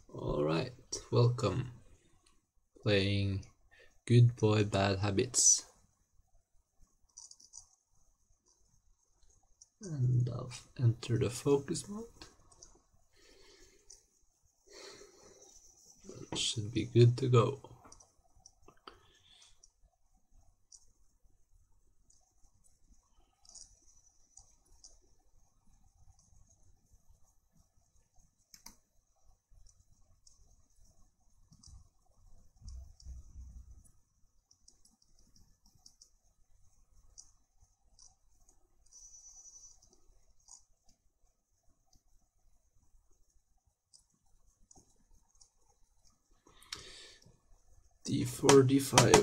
Alright, welcome. Playing Good Boy Bad Habits. And I'll enter the focus mode. That should be good to go. D4, D5.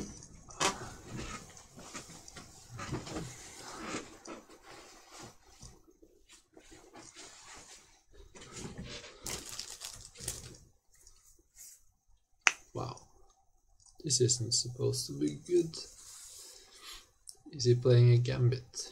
Wow, this isn't supposed to be good. Is he playing a Gambit?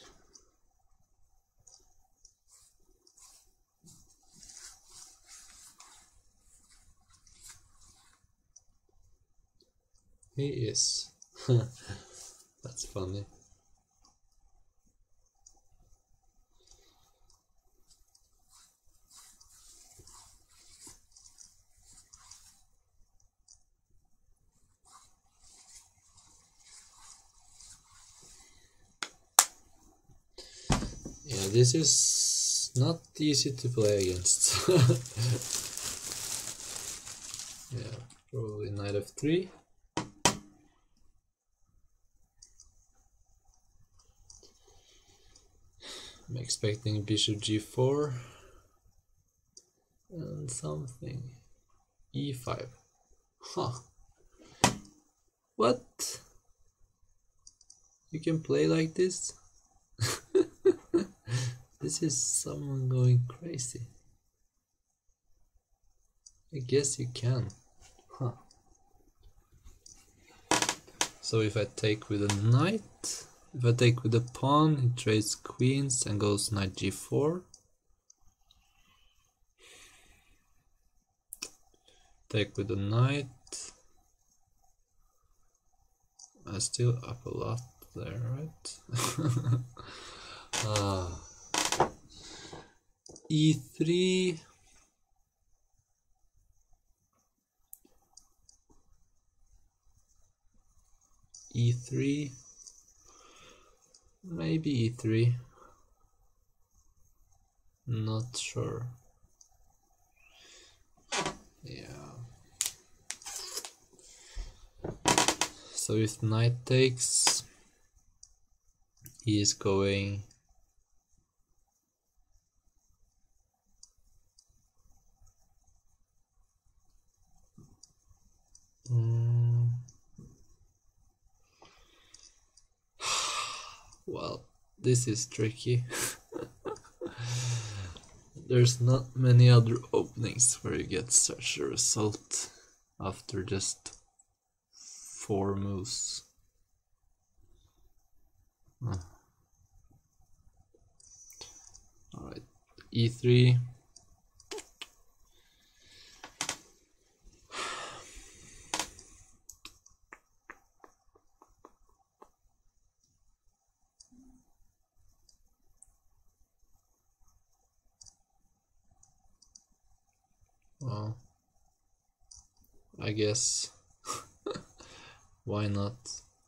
He is. That's funny. Yeah, this is not easy to play against. Yeah, probably knight f3. I'm expecting bishop g4 and something. e5. Huh. What? You can play like this? This is someone going crazy. I guess you can. Huh. So if I take with a knight, if I take with a pawn, he trades queens and goes knight g4. Take with a knight. I'm still up a lot there, right? e3. e3. Maybe e3. Not sure. Yeah. So if knight takes, he is going well, this is tricky. There's not many other openings where you get such a result after just 4 moves. Alright, e3. Well, I guess why not?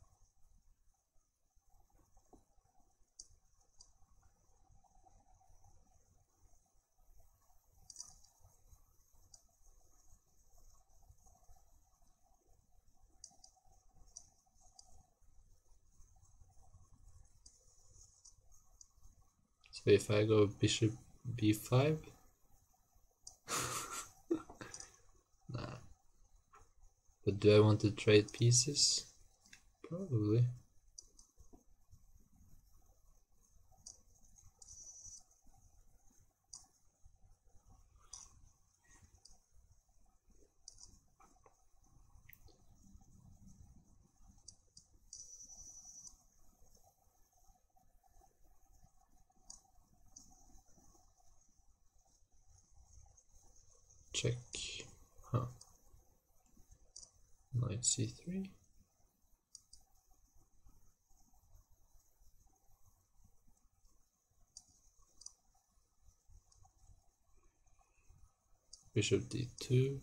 So if I go bishop b5, nah. But do I want to trade pieces? Probably. Check. Huh. Knight c3. Bishop d2.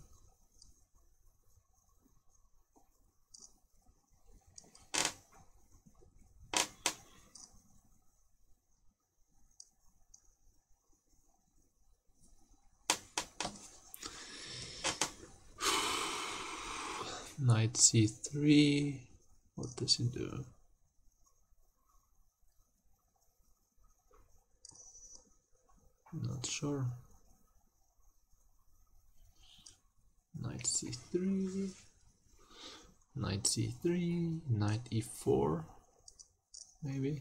Knight c3. What does he do? Not sure. Knight c3. Knight c3. Knight e4. Maybe.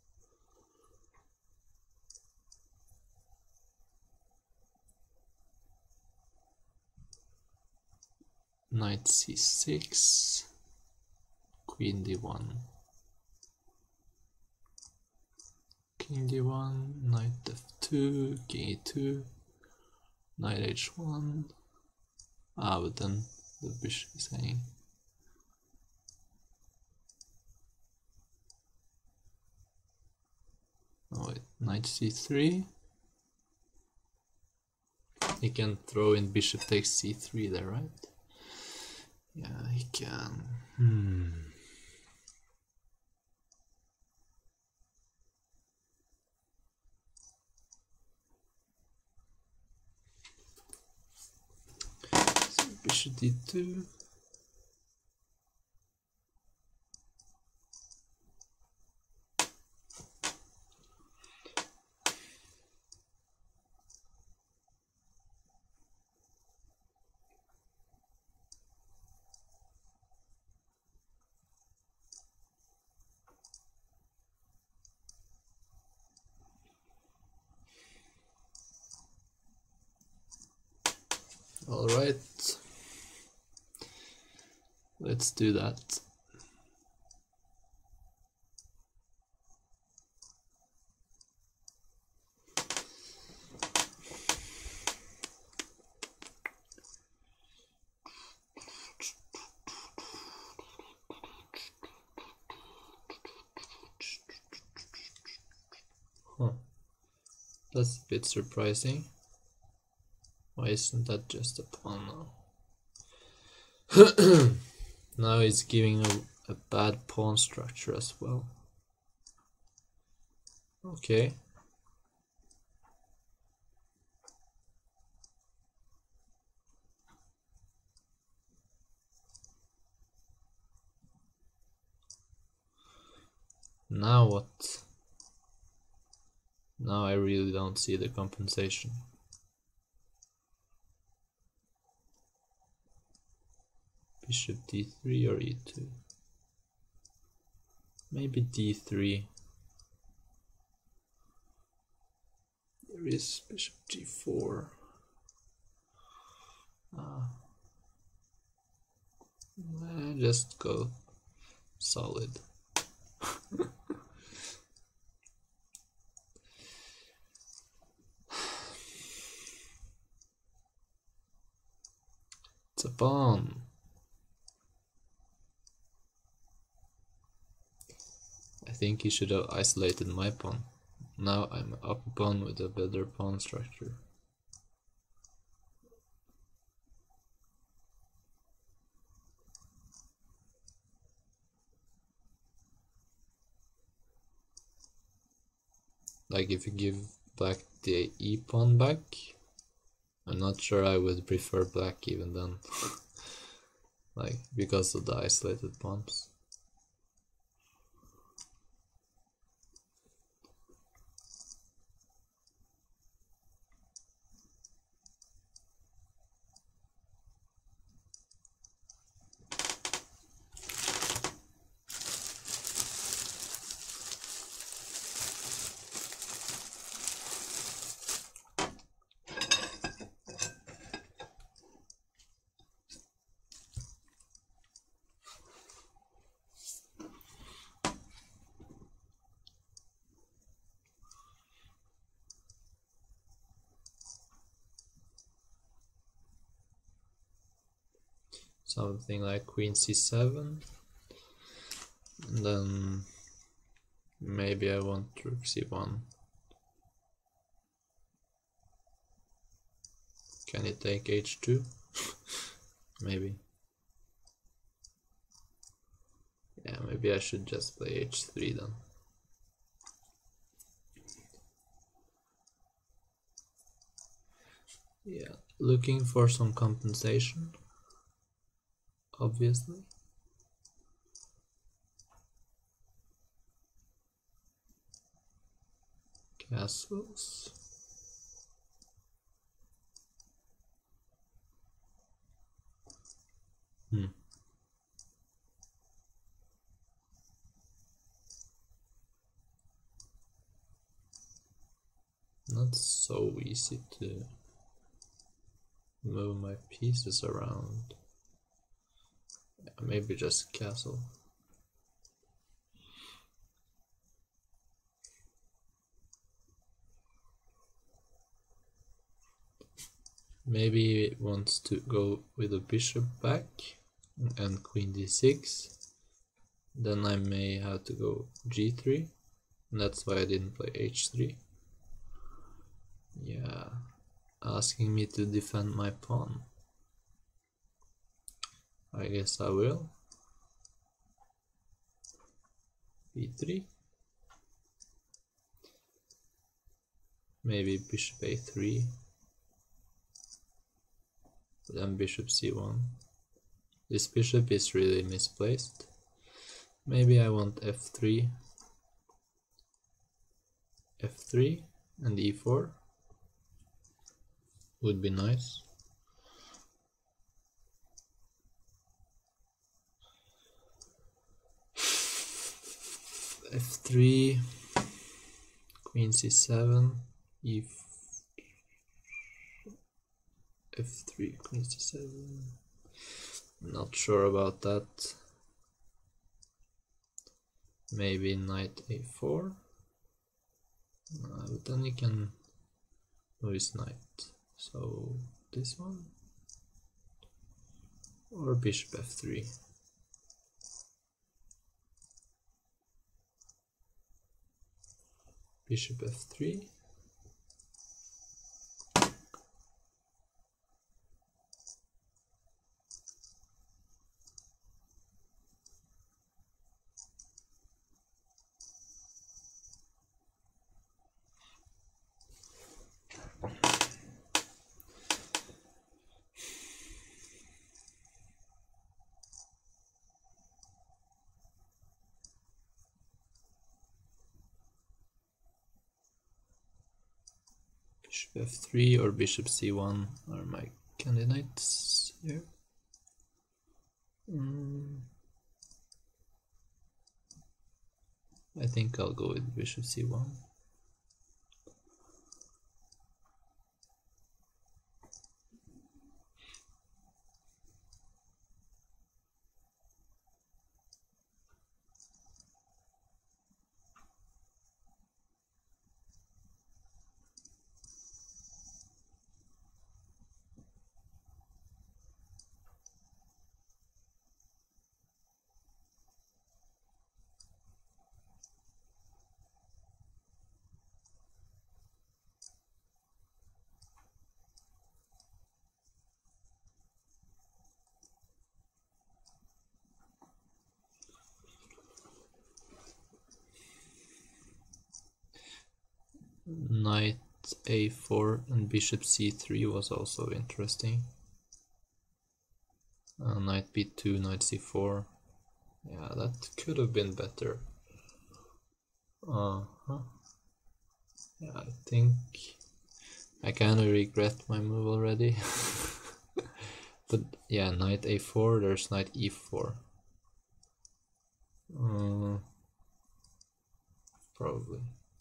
Knight c6. Queen d1. King d1. Knight f2. King e2. Knight h1. Ah, but then the bishop is hanging. Oh wait, knight c3. He can throw in bishop takes c3 there, right? Yeah, he can. So bishop d2. All right, let's do that. Huh. That's a bit surprising. Why isn't that just a pawn now? Now he's giving a bad pawn structure as well. Okay. Now what? Now I really don't see the compensation. Bishop d3 or e2? Maybe d3. There is bishop g4. Just go solid. It's a pawn. I think he should have isolated my pawn. Now I'm up a pawn with a better pawn structure. Like if you give black the e pawn back, I'm not sure I would prefer black even then. Like because of the isolated pawns. something like queen c7, and then maybe I want rook c1. Can it take h2? Maybe. Yeah, maybe I should just play h3 then. Yeah, looking for some compensation, obviously. Castles. Not so easy to move my pieces around. Yeah, maybe just castle. Maybe it wants to go with a bishop back and queen d6. Then I may have to go g3. And that's why I didn't play h3. Yeah, asking me to defend my pawn. I guess I will. b3. Maybe bishop a3. Then bishop c1. This bishop is really misplaced. Maybe I want f3. f3 and e4 would be nice. f3, queen c7, f3, queen c7. Not sure about that. Maybe knight a4. But then you can move his knight. So this one, or bishop f3. Bishop f3. Bishop f3 or bishop c1 are my candidates here. I think I'll go with bishop c1. Knight a4 and bishop c3 was also interesting. Knight b2, knight c4. Yeah, that could have been better. Yeah, I think I kind of regret my move already. But yeah, knight a4, there's knight e4. Probably.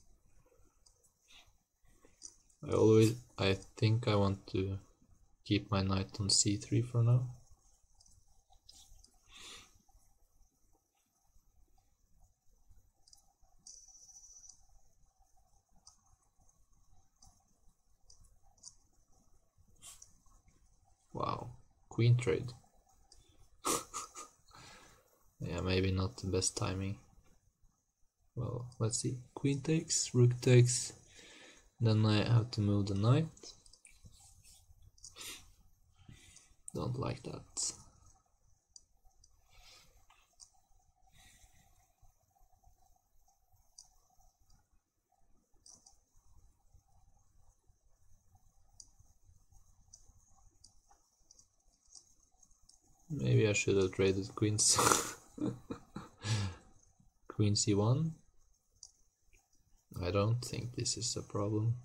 I think I want to keep my knight on c3 for now. Wow, queen trade. Yeah, maybe not the best timing. Well, let's see. Queen takes, rook takes. Then I have to move the knight. Don't like that. Maybe I should have traded queens. Queen c1. I don't think this is a problem.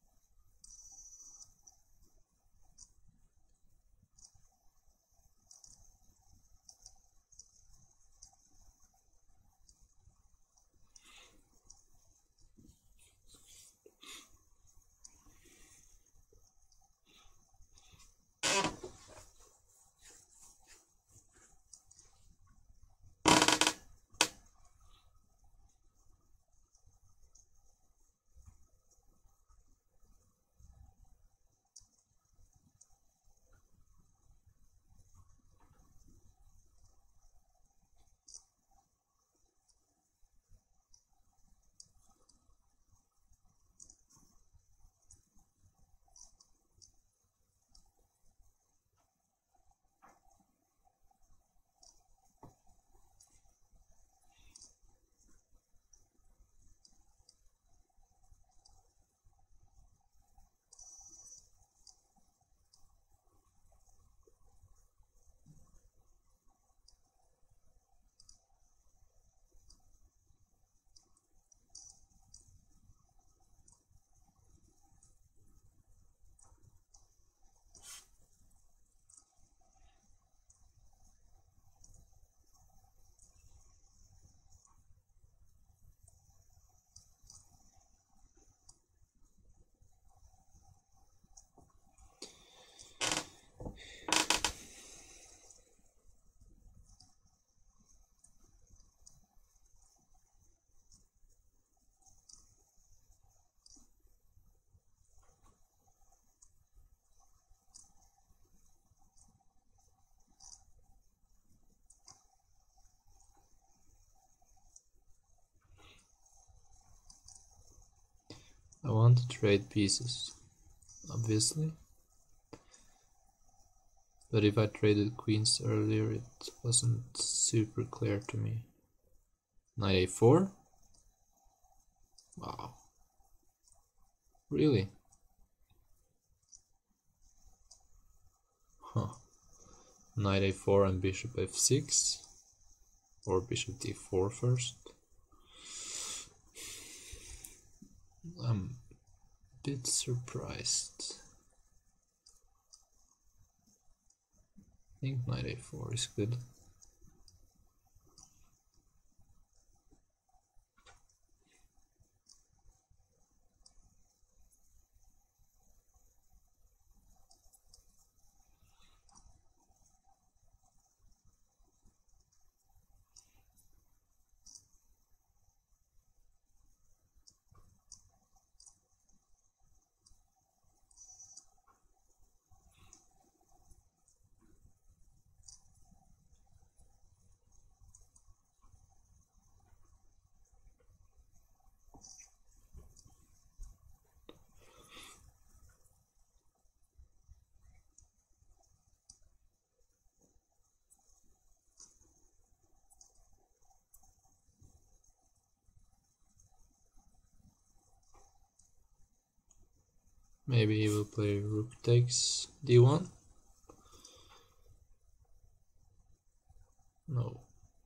I want to trade pieces, obviously. But if I traded queens earlier, it wasn't super clear to me. Knight a4? Wow. Really? Huh. Knight a4 and bishop f6? Or bishop d4 first? I'm a bit surprised. I think knight a4 is good. Maybe he will play rook takes d1. No.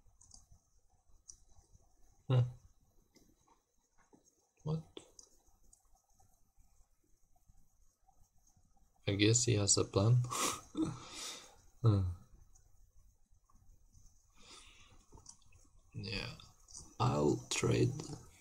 What? I guess he has a plan. Yeah, I'll trade.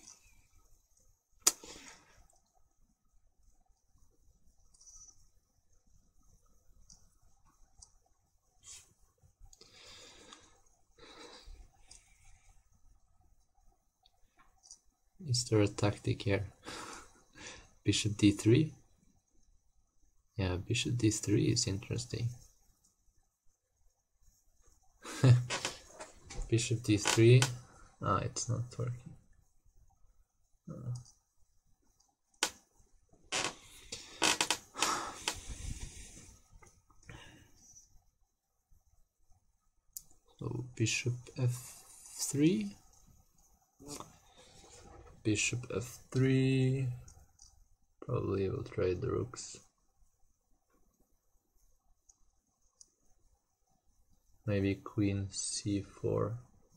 Is there a tactic here? Bishop d3? Yeah, bishop d3 is interesting. Bishop d3. Ah, it's not working. So bishop f3. Bishop f3. Probably will trade the rooks. Maybe queen c4.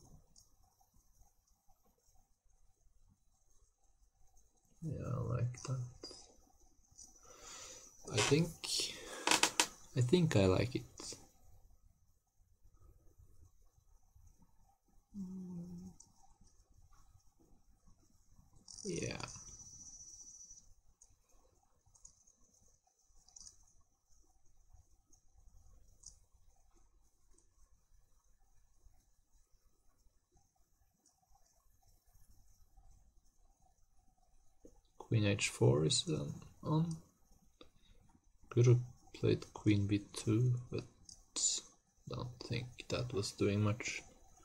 Yeah, I like that. I think I like it. Yeah. Queen h4 is on. Could have played queen b2, but don't think that was doing much.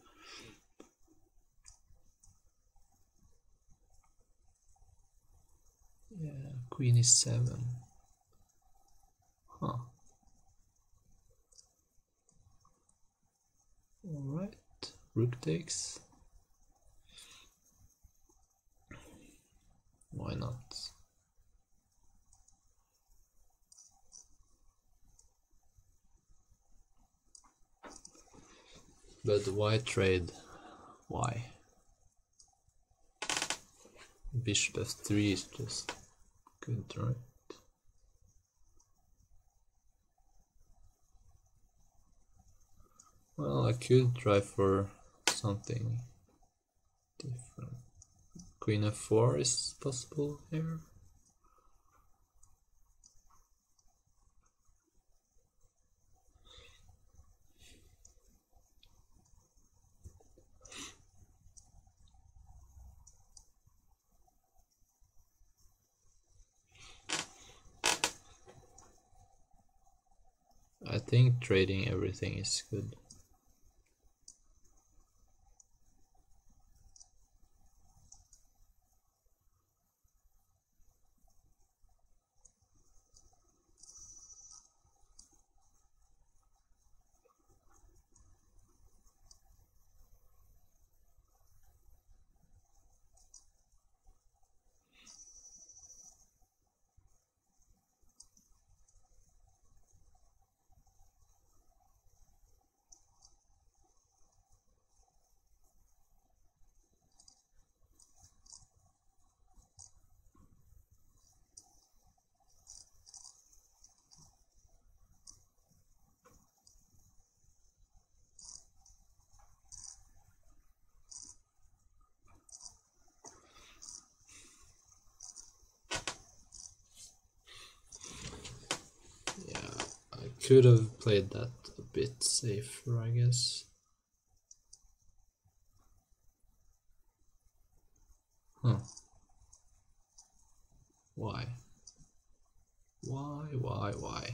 Yeah, queen e7. Huh. Alright, rook takes. Why not? But why trade? Why? Bishop f3 is just good, right? Well, I could try for something different. Queen f4 is possible here. I think trading everything is good. Could have played that a bit safer, I guess. Huh. Why? Why?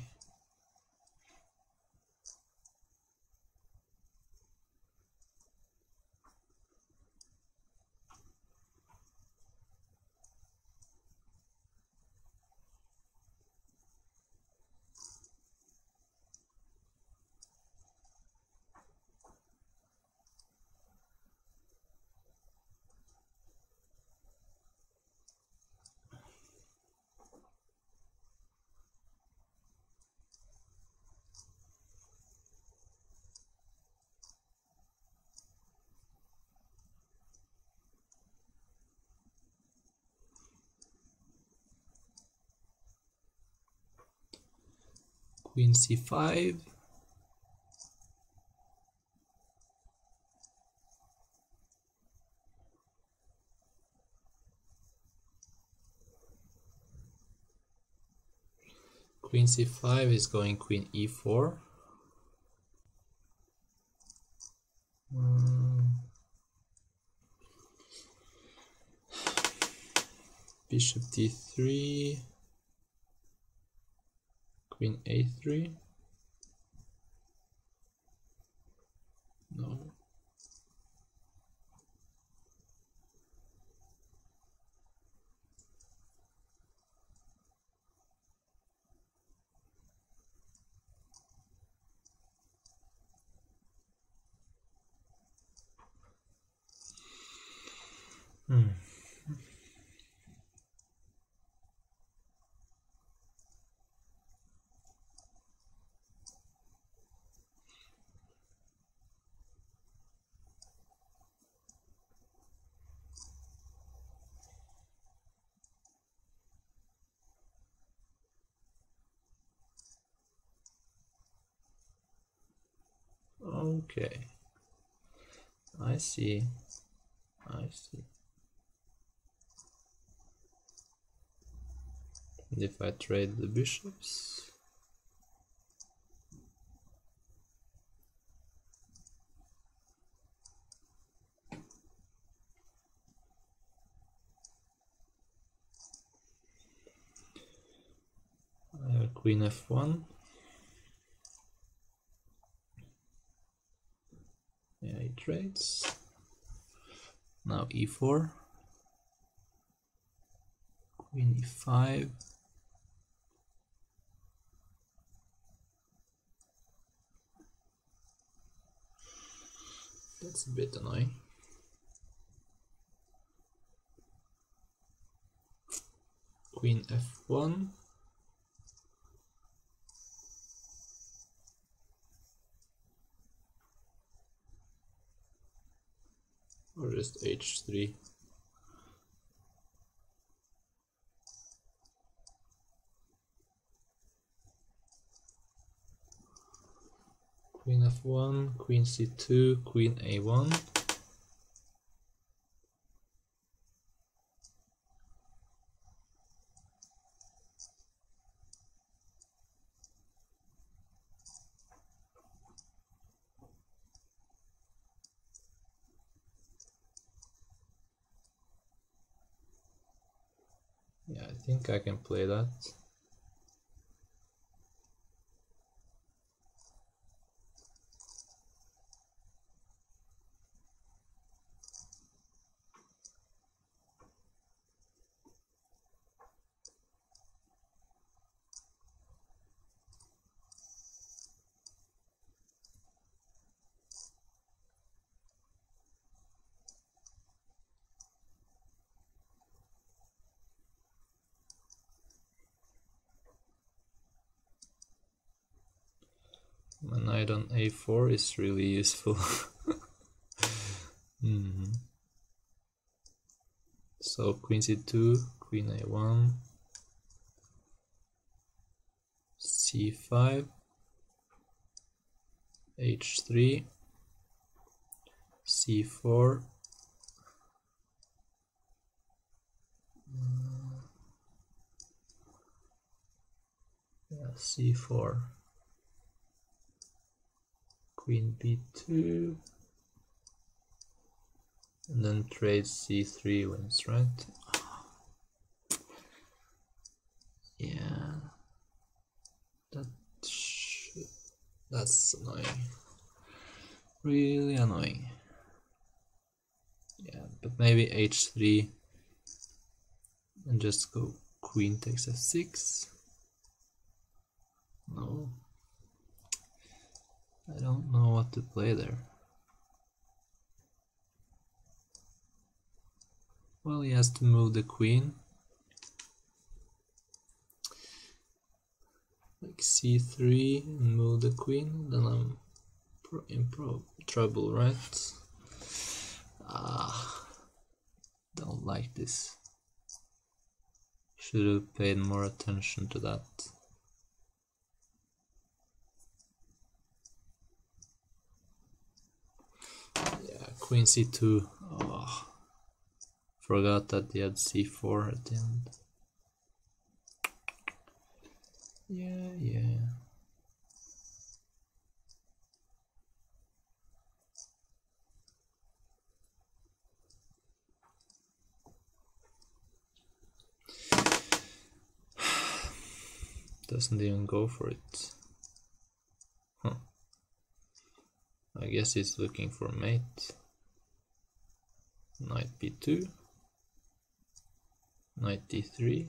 Queen c5. Queen c5 is going queen e4. Bishop d3. Queen a3. No. Hmm. Okay. I see. I see. And if I trade the bishops, I have queen f1. Yeah, he trades. Now e4, queen e5. That's a bit annoying. Queen f1. Or just h3. Queen f1, queen c2, queen a1. Yeah, I think I can play that. My knight on a4 is really useful. So queen c2, queen a1, c5, h3, c4, yeah, c4, queen b2, and then trade c3 wins, right? Yeah, that's annoying. Really annoying. Yeah, but maybe h3 and just go queen takes f6. No, I don't know what to play there. Well, he has to move the queen. Like c3 and move the queen, then I'm in trouble, right? Don't like this. Should have paid more attention to that. Yeah, queen c2. Oh, forgot that he had c4 at the end. Yeah. Doesn't even go for it. Huh. I guess he's looking for mate. Knight b2. Knight d3.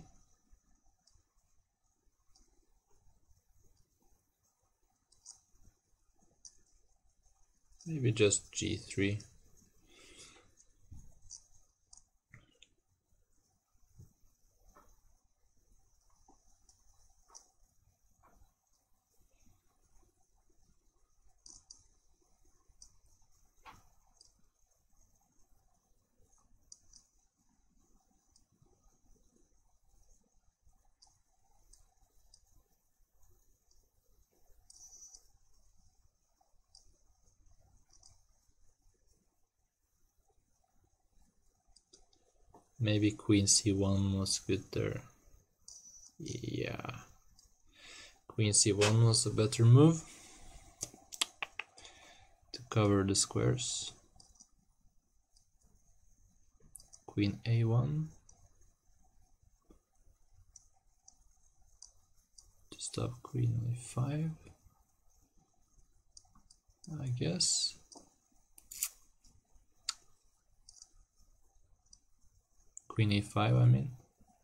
Maybe just g3. Maybe queen c1 was good there. Yeah. Queen c1 was a better move to cover the squares. Queen a1 to stop queen a5, I guess. Queen a5, I mean.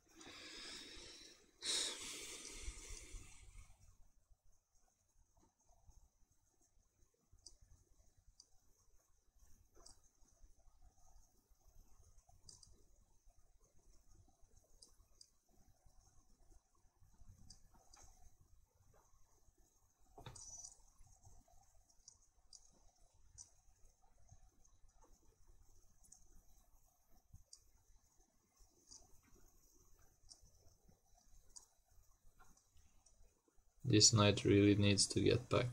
This knight really needs to get back.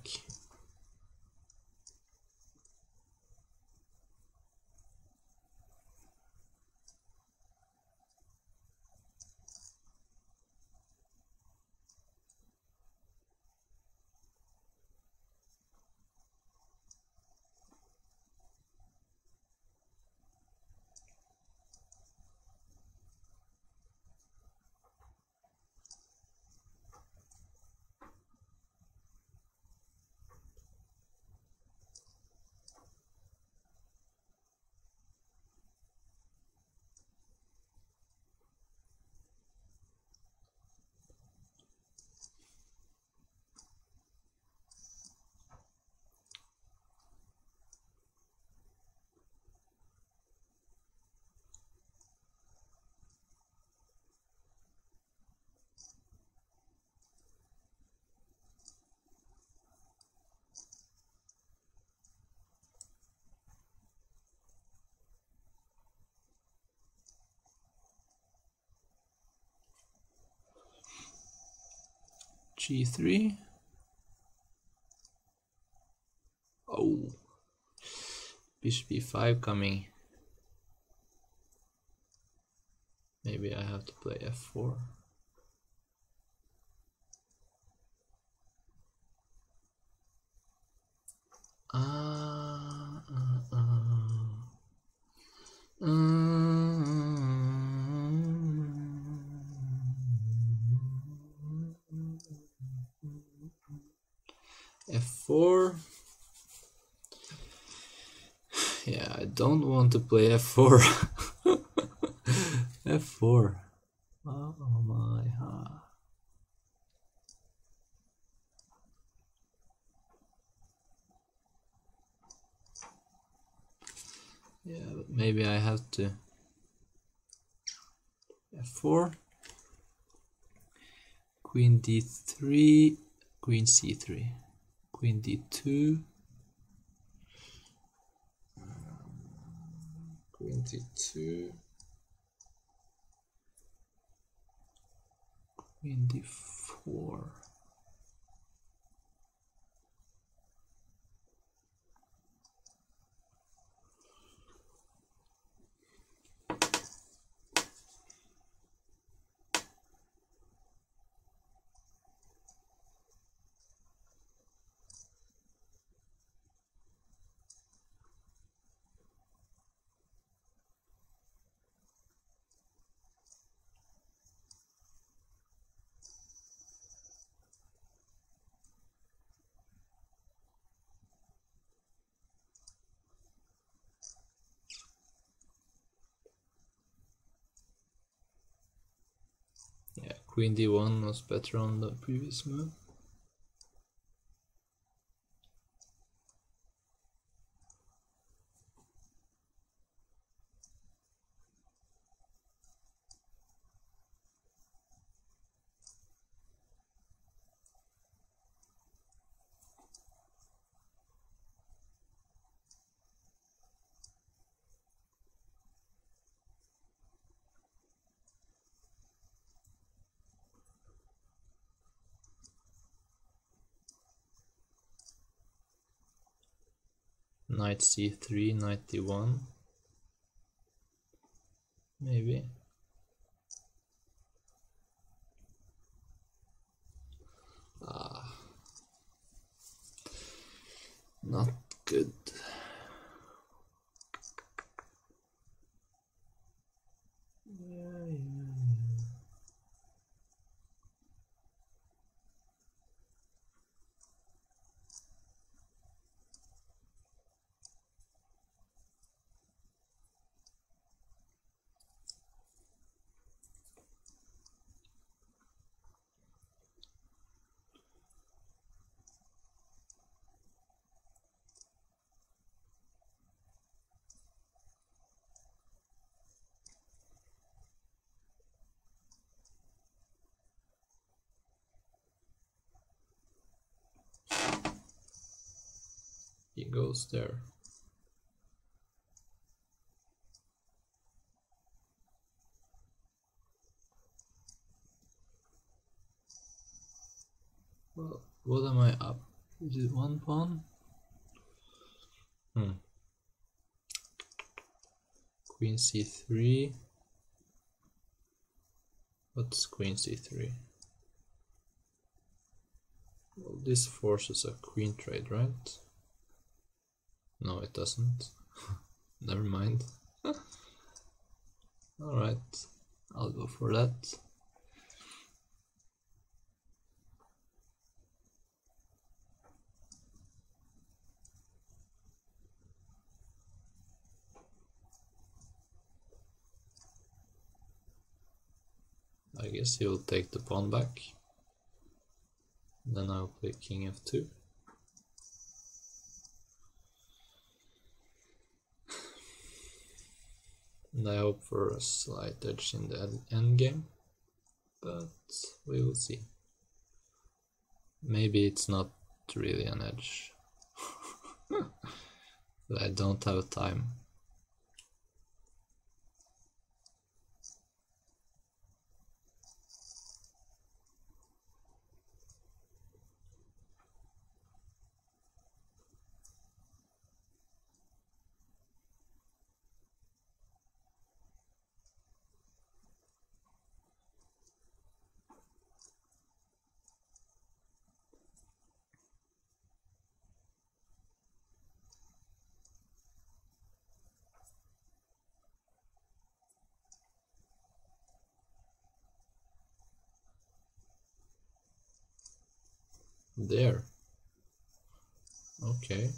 G3. Oh, bishop e5 coming. Maybe I have to play f4. F4. Yeah, I don't want to play f4. f4. Oh my. Yeah, but maybe I have to f4, queen d3, queen c3, queen d2, queen d2, queen d4. Yeah, queen d1 was better on the previous move. Knight c3, knight d1. maybe. Not good. He goes there. Well, what am I up? Is it one pawn? Queen c3. What's queen c3? Well, this forces a queen trade, right? No, it doesn't. Never mind. Alright, I'll go for that. I guess he will take the pawn back. Then I'll play king f2. And I hope for a slight edge in the endgame, but we will see. Maybe it's not really an edge. But I don't have time. There. Okay.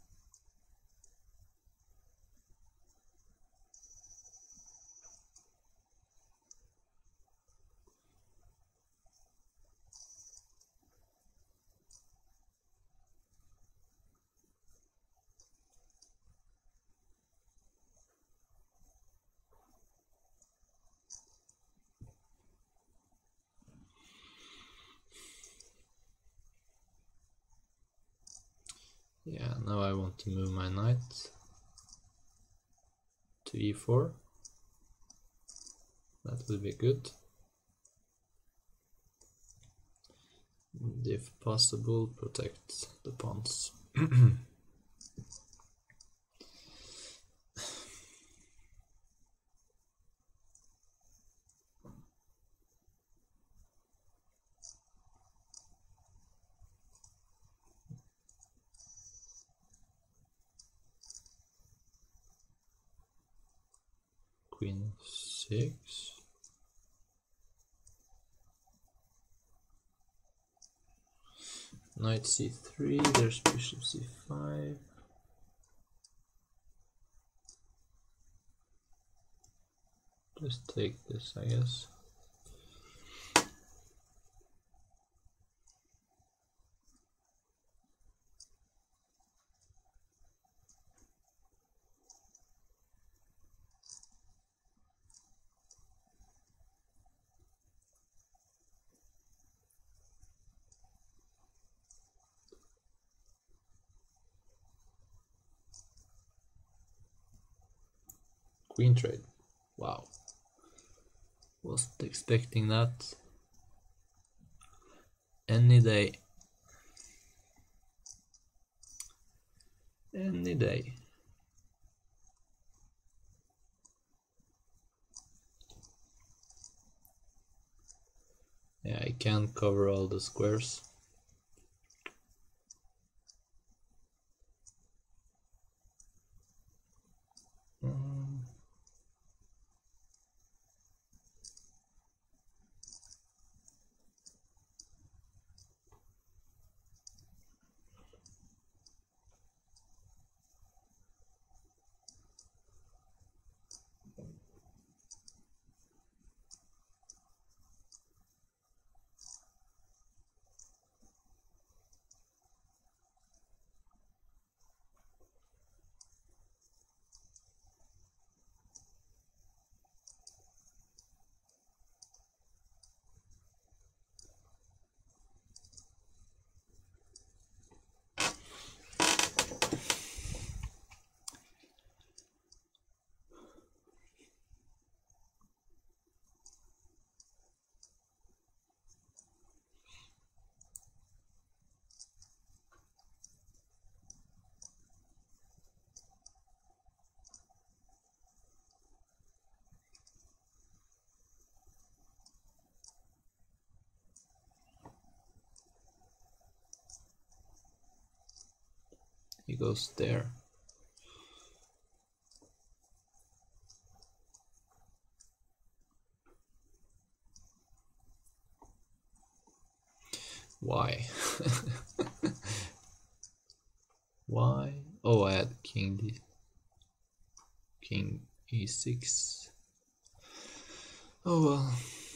Yeah, now I want to move my knight to e4. That will be good. And if possible, protect the pawns. Queen 6. Knight c3, there's bishop c5. Just take this, I guess. Queen trade. Wow. Wasn't expecting that. Any day. Any day. Yeah, I can't cover all the squares. He goes there. Why? Why? Oh, I had king e6. Oh well.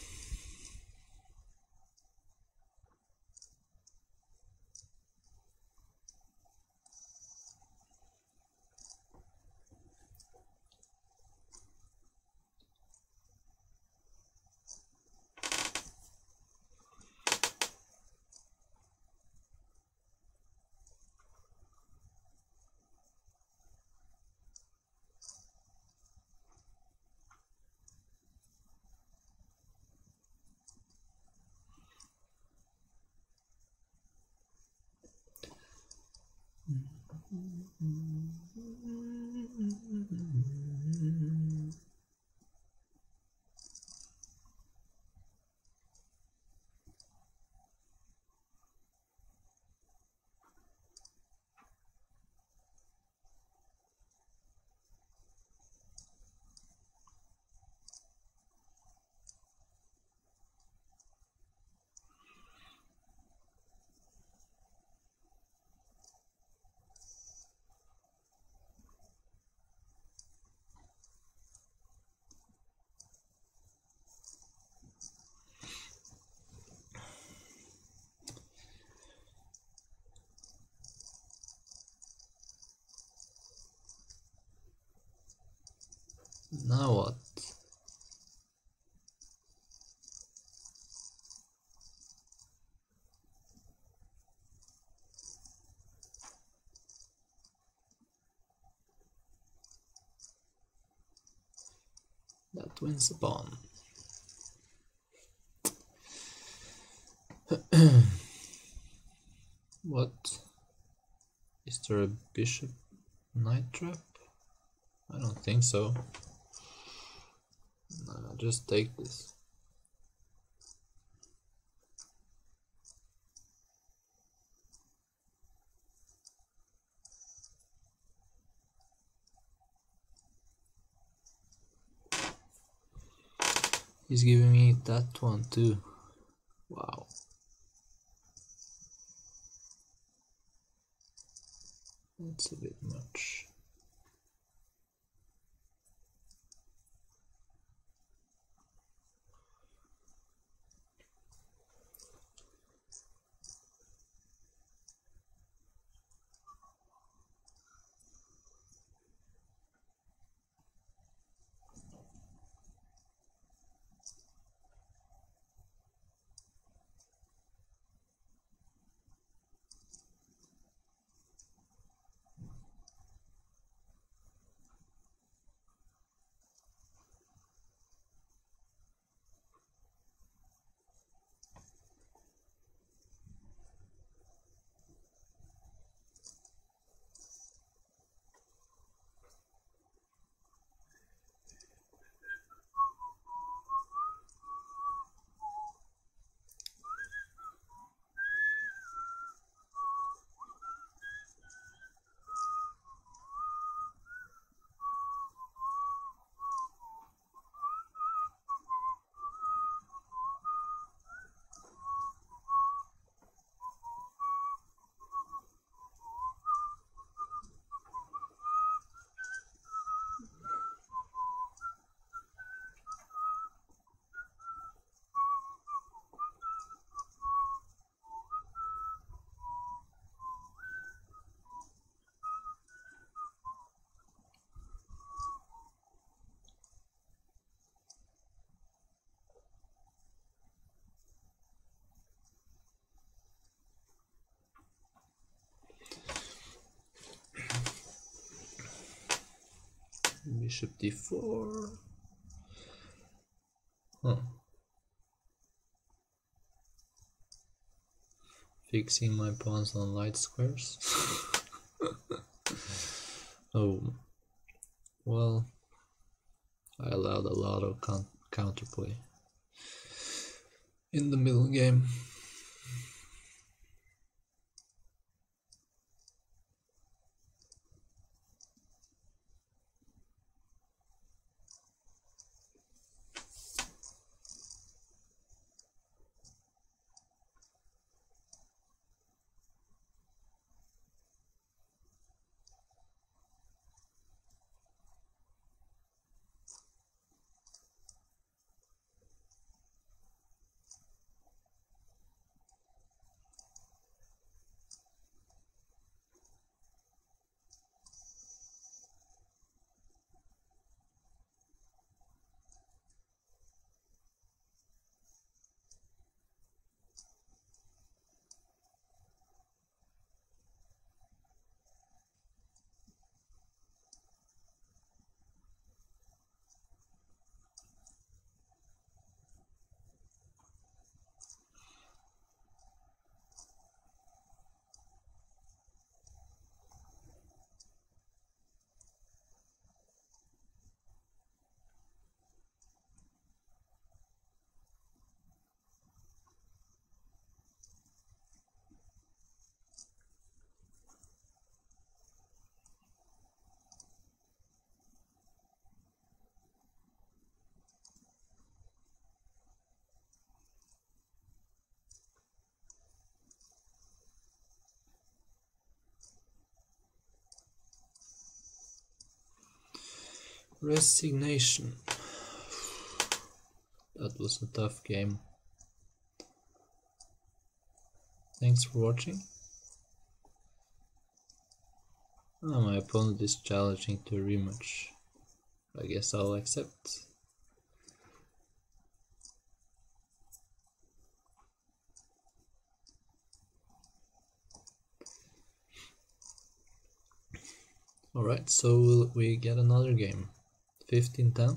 Now what? That wins the pawn. What? Is there a bishop knight trap? I don't think so. No, just take this. He's giving me that one too. Wow. That's a bit much. Bishop d4. Huh. Fixing my pawns on light squares. Oh, well, I allowed a lot of counterplay in the middle game. Resignation. That was a tough game. Thanks for watching. Oh, my opponent is challenging to a rematch. I guess I'll accept. Alright, so we get another game. 15-10.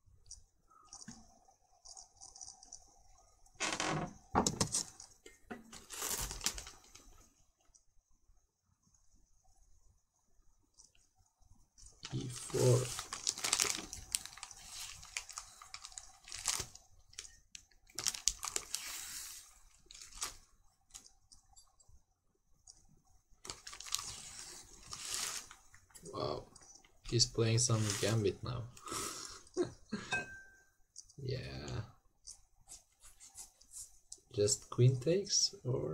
E4. Wow, he's playing some Gambit now. Yeah. Just queen takes, or?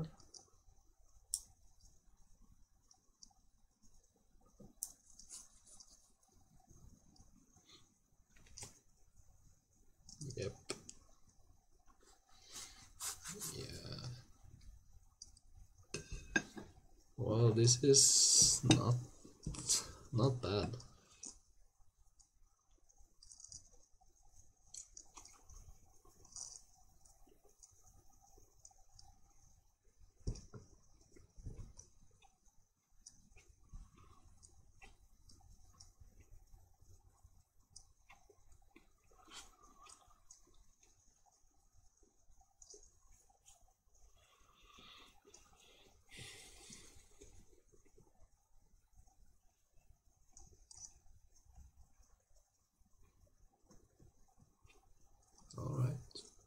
Yep. Yeah. Well, this is not bad. All right.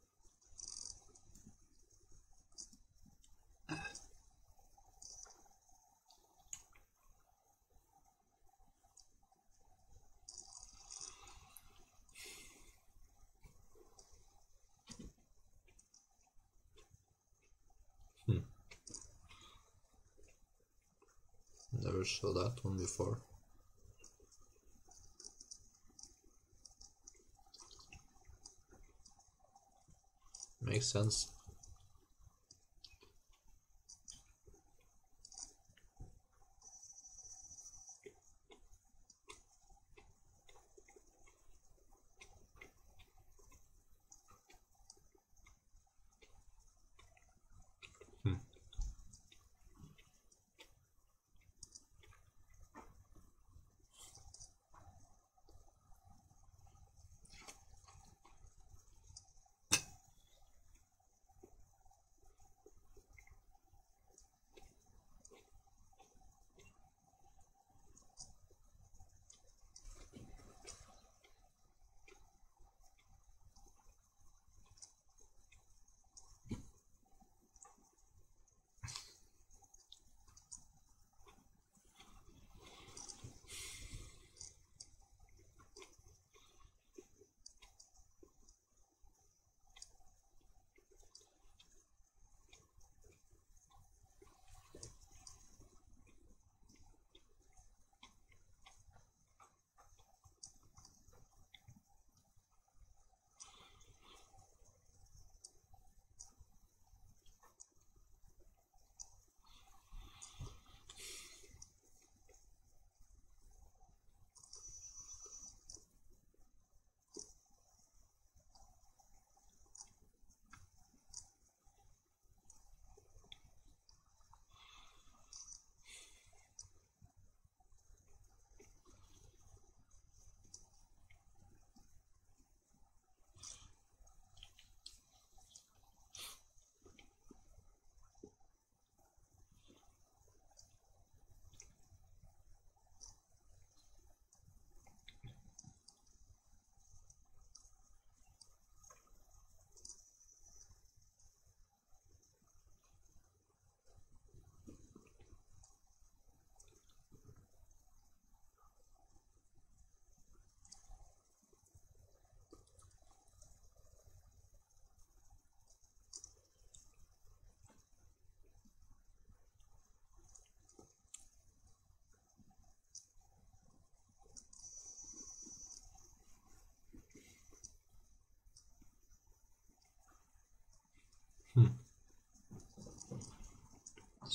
Never saw that one before. Makes sense.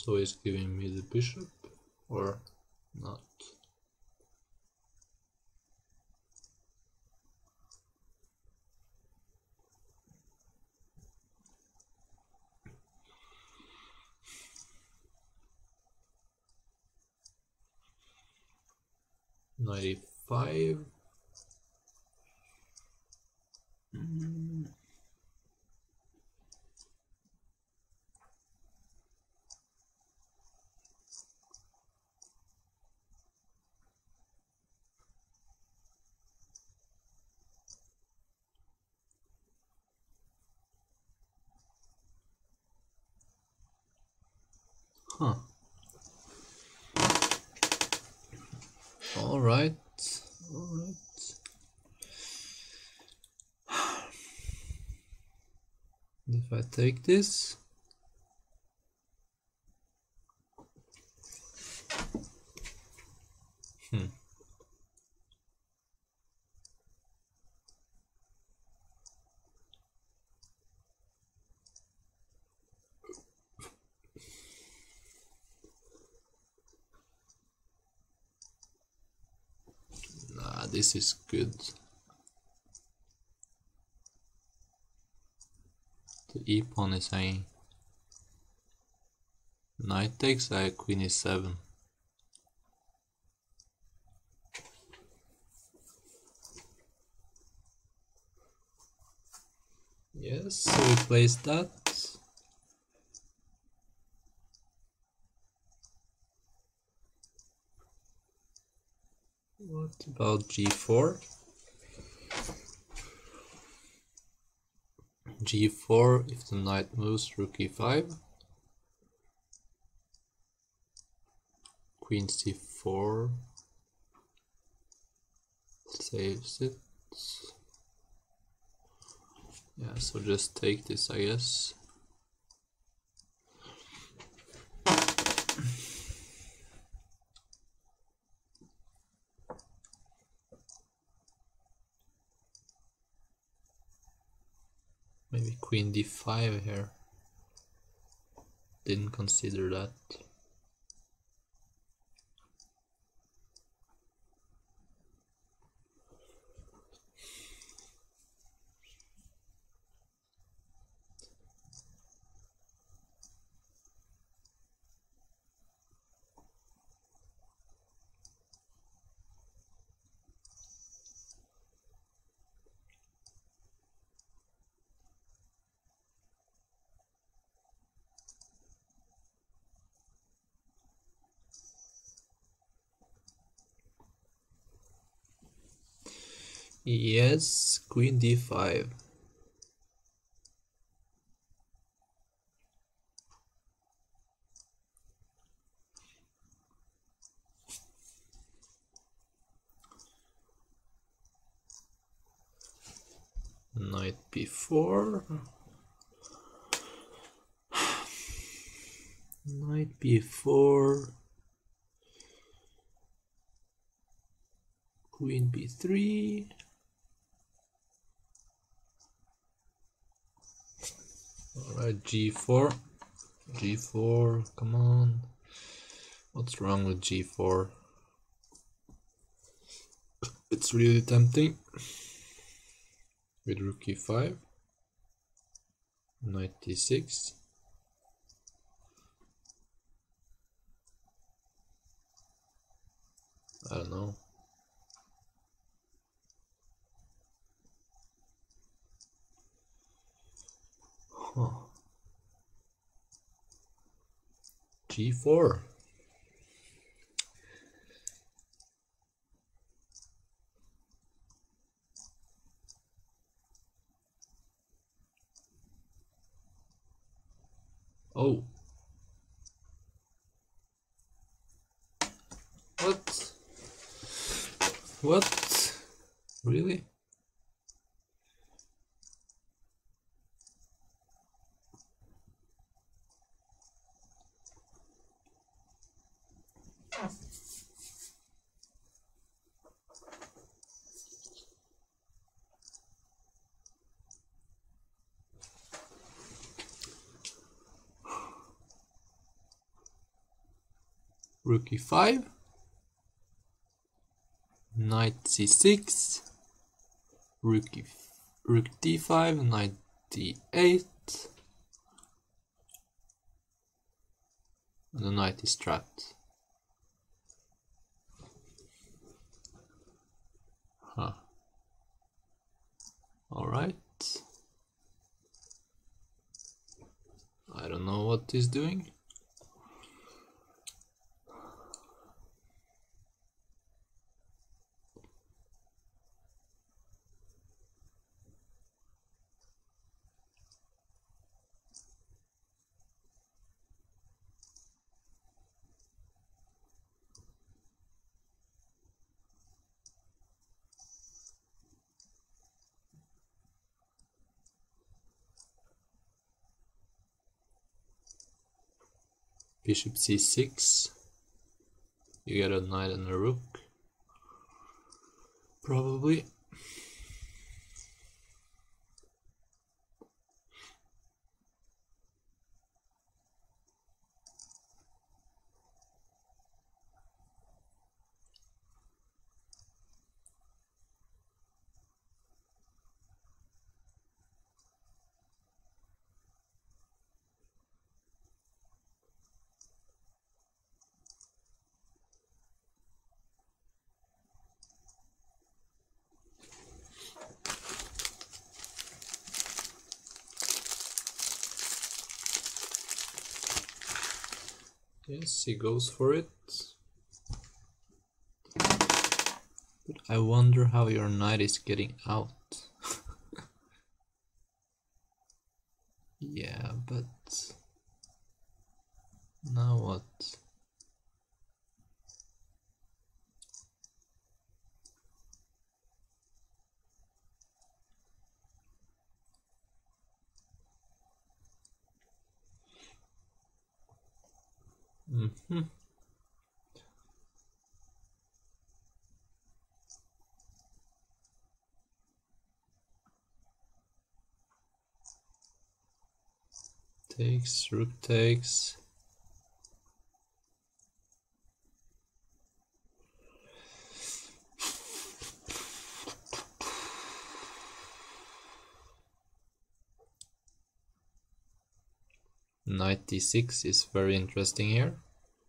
So he's giving me the bishop or not? '95. Huh. All right. If I take this, nah, this is good. The e-pawn is hanging. Knight takes, queen e7. Yes, so we place that. What about g4? g4, if the knight moves, rook e5. Queen c4 saves it. Yeah, so just take this, I guess. Maybe queen d5 here. Didn't consider that. Yes, queen d5. Knight b4. Knight b4. Queen b3. Alright, g4. g4, come on. What's wrong with g4? It's really tempting. With rook e5. Knight d6. I don't know. Huh. g4. Oh. What? What? Really? Rook e5, knight c6, rook d5, knight d8, and the knight is trapped. Huh. Alright. I don't know what he's doing. Bishop c6. You get a knight and a rook. Probably. Yes, he goes for it. But I wonder how your knight is getting out. Yeah, but now what? Takes, rook takes. Knight d6 is very interesting here.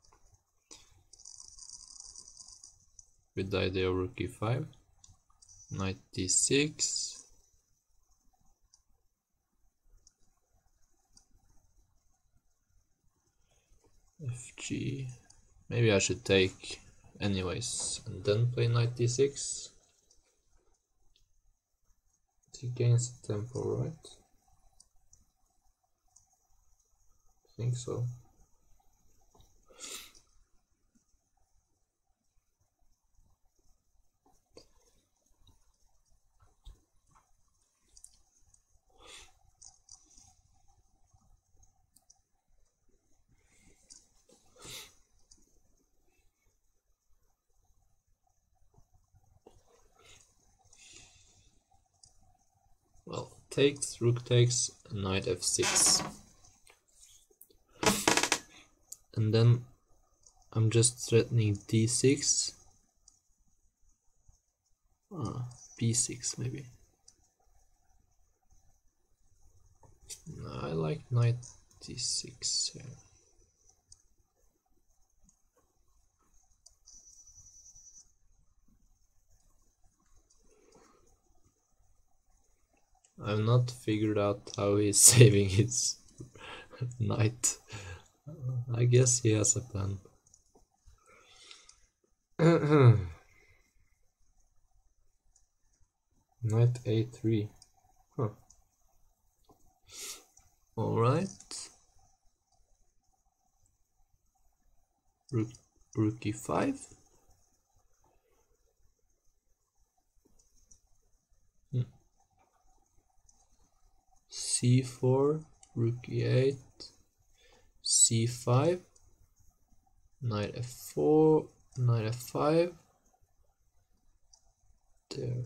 With the idea of rook e5. Knight d6. Fg. Maybe I should take anyways and then play knight d6. He gains tempo, right? I think so. Well, takes, rook takes, knight f6. And then I'm just threatening d6. b6 maybe. No, I like knight d6 here. I've not figured out how he's saving his knight. I guess he has a plan. Knight a3. Huh. Alright. Rook e5. c4, rook e8, c5, knight f4, knight f5. There.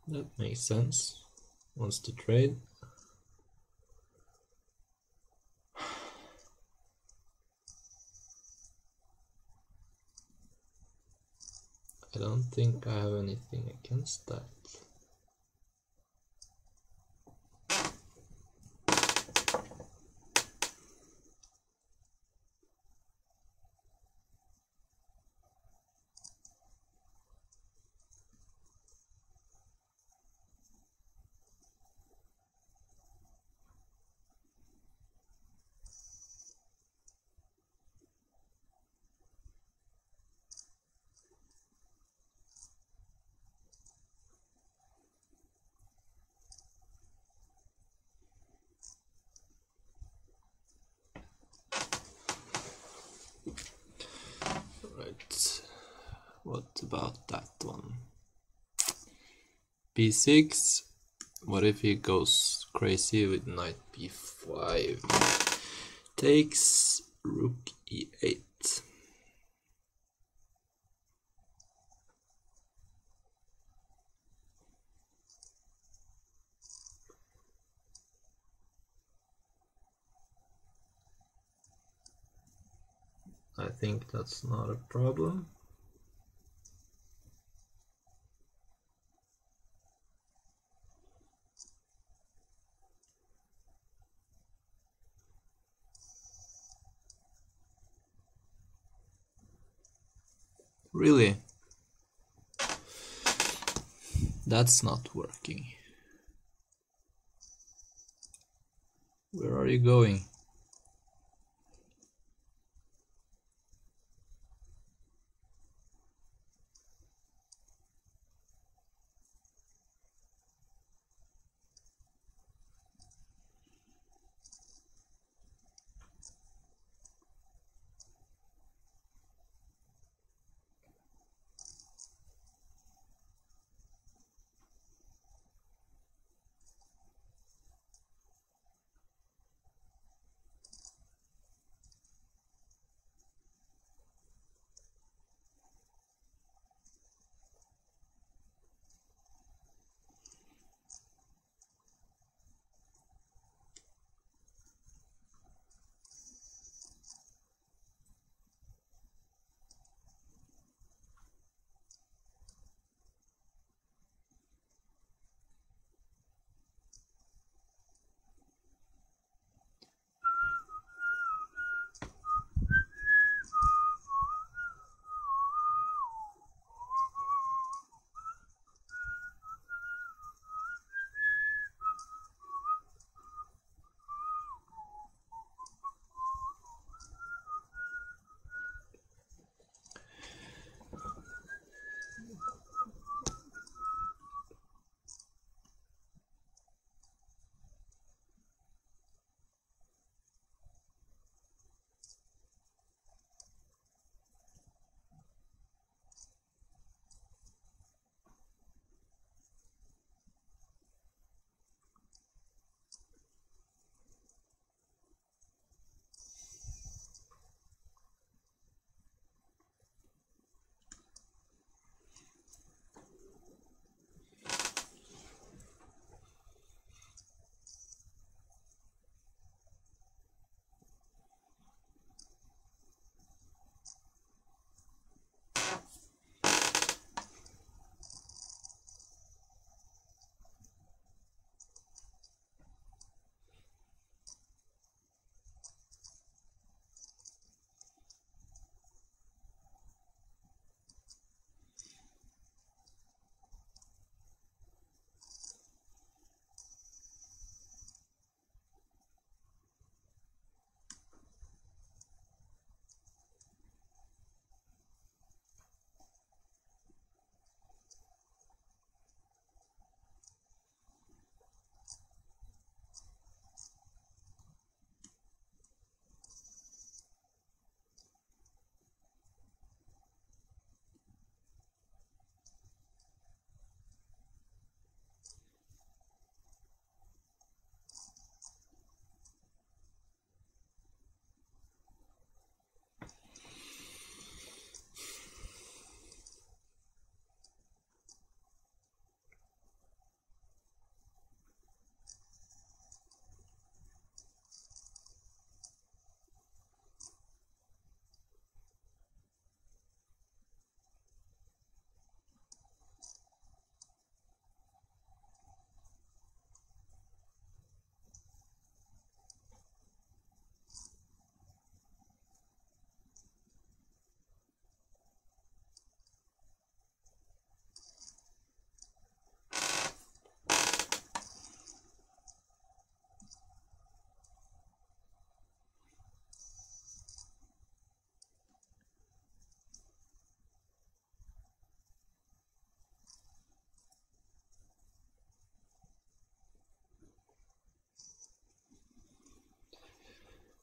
That makes sense. Wants to trade. I don't think I have anything against that. Right, what about that one? b6. What if he goes crazy with knight b5? Takes rook e8. I think that's not a problem. Really? That's not working. Where are you going?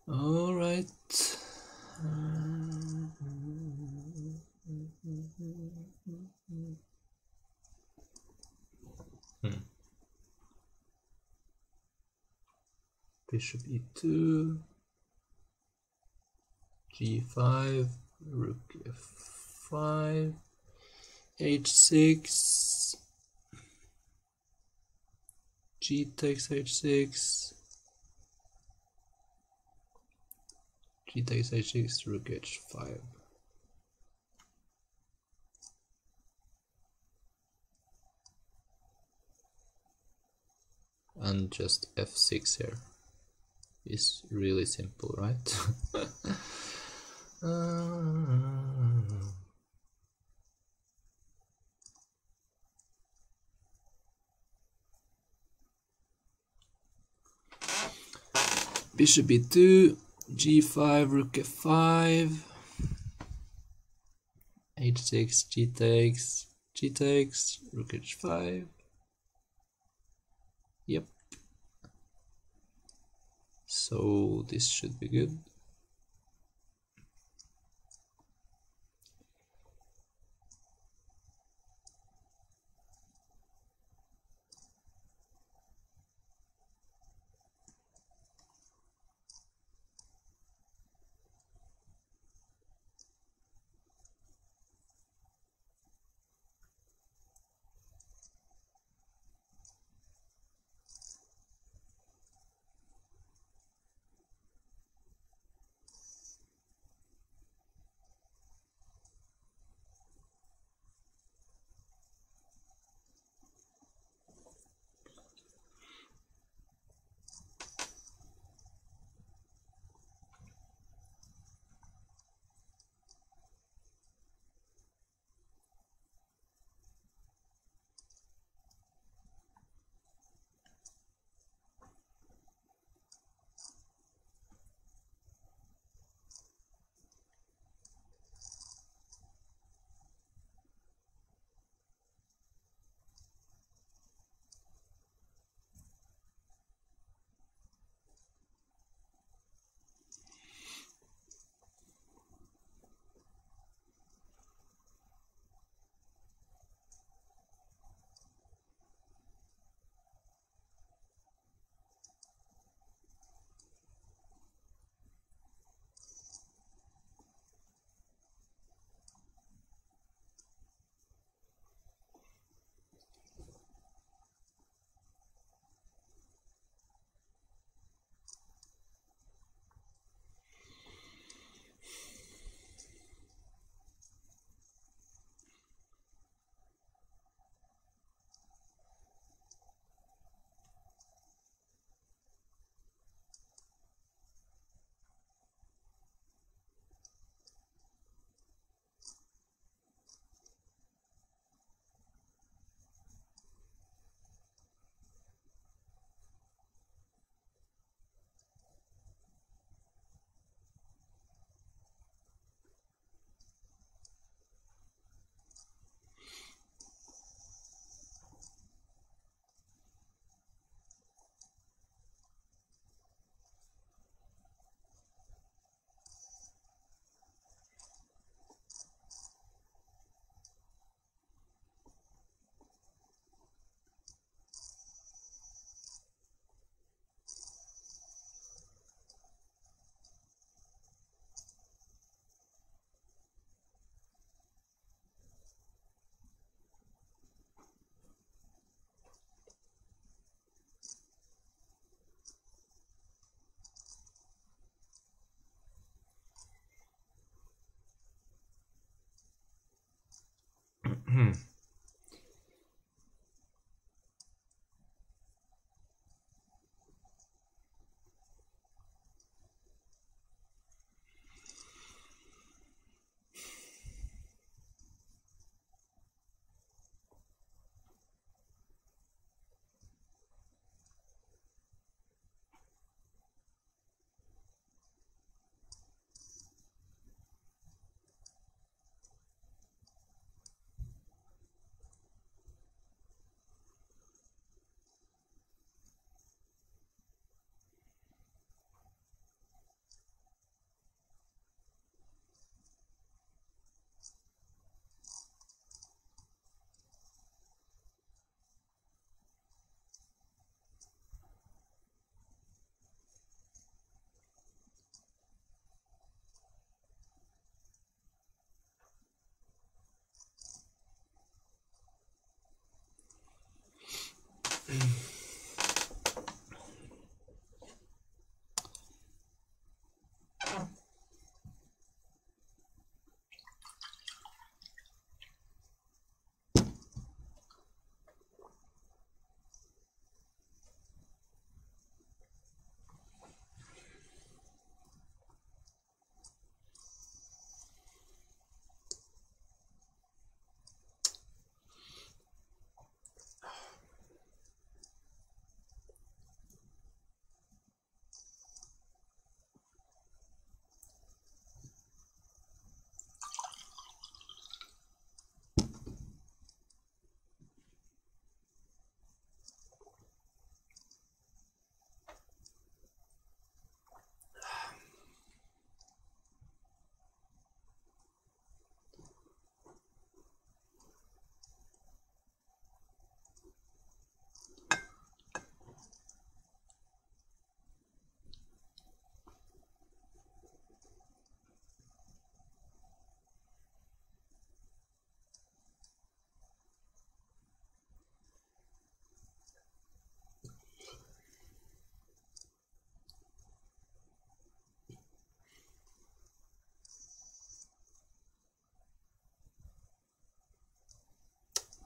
All right. Bishop e2, g5, rook f5, h6, g takes h6, g takes h6, rook h5. And just f6 here is really simple, right? Bishop e2, g5, rook f5, h6, g takes, rook h5. Yep. So this should be good.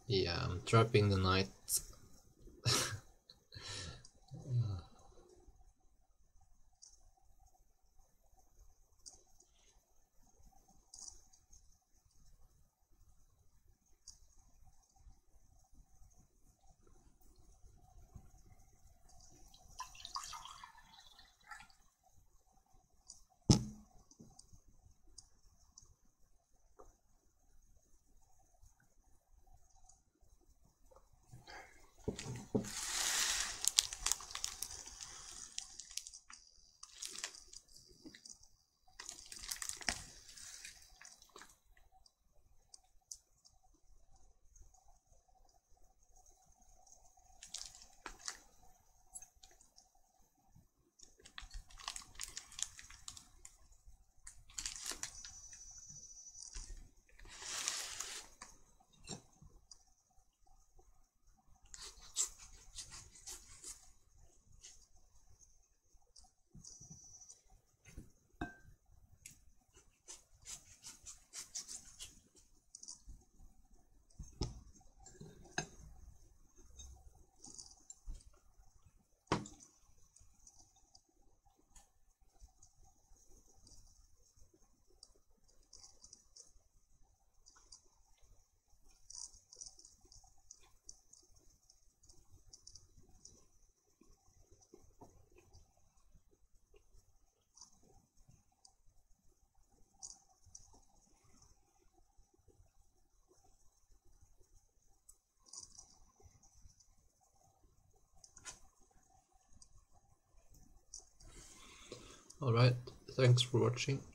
Yeah, I'm trapping the knight. Alright, thanks for watching.